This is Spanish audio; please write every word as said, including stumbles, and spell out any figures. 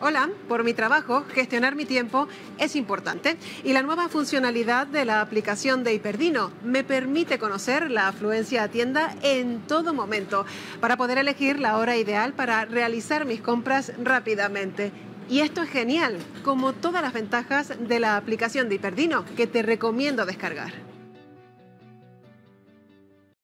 Hola, por mi trabajo, gestionar mi tiempo es importante y la nueva funcionalidad de la aplicación de Hiperdino me permite conocer la afluencia a tienda en todo momento para poder elegir la hora ideal para realizar mis compras rápidamente. Y esto es genial, como todas las ventajas de la aplicación de Hiperdino, que te recomiendo descargar.